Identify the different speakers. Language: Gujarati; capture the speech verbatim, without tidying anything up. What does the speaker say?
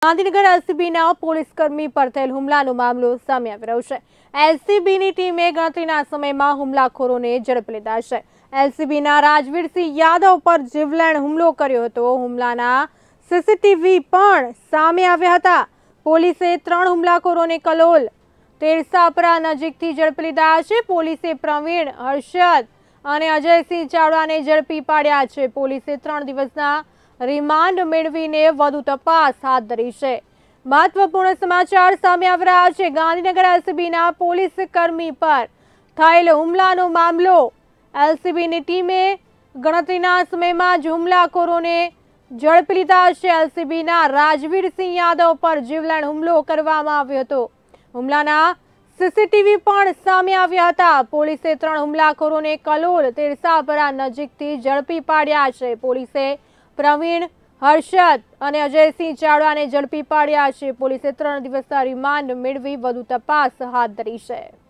Speaker 1: ગાંધીનગર એલસીબીના પોલીસકર્મી પર થયેલ હુમલાનો મામલો સામે આવી રહ્યો છે। એલસીબીની ટીમે ગણતરીના સમયમાં હુમલાખોરોને ઝડપી લીધા છે। એલસીબીના રાજવીરસિંહ યાદવ પર જીવલેણ હુમલો કર્યો હતો। હુમલાના સીસીટીવી પણ સામે આવ્યા હતા। પોલીસે ત્રણ હુમલાખોરોને કલોલ તેરસાપરા નજીકથી ઝડપી લીધા છે। પોલીસે પ્રવીણ, હર્ષદ અને અજયસિંહ ચાવડાને ઝડપી પાડ્યા છે। પોલીસે ત્રણ દિવસના રિમાન્ડ મેળવીને વધુ તપાસ હાથ ધરી છે। મહત્વપૂર્ણ સમાચાર સામે આવી રહ્યા છે। ગાંધીનગર એલસીબીના પોલીસ કર્મી પર થયેલ હુમલાનો મામલો। એલસીબીની ટીમે ગણતરીના સમયમાં જ હુમલાખોરોને ઝડપી લીધા છે। એલસીબીના રાજવીરસિંહ યાદવ પર જીવલેણ હુમલો કરવામાં આવ્યો હતો। હુમલાના સીસીટીવી પણ સામે આવ્યા હતા। પોલીસે ત્રણ હુમલાખોરોને કલોલ તેરસાપરા નજીકથી ઝડપી પાડ્યા છે। પોલીસે પ્રવીણ, હર્ષદ અને અજયસિંહ ચાવડાને ઝડપી પાડ્યા છે। પોલીસે ત્રણ દિવસના રિમાન્ડ મેળવી વધુ તપાસ હાથ ધરી છે।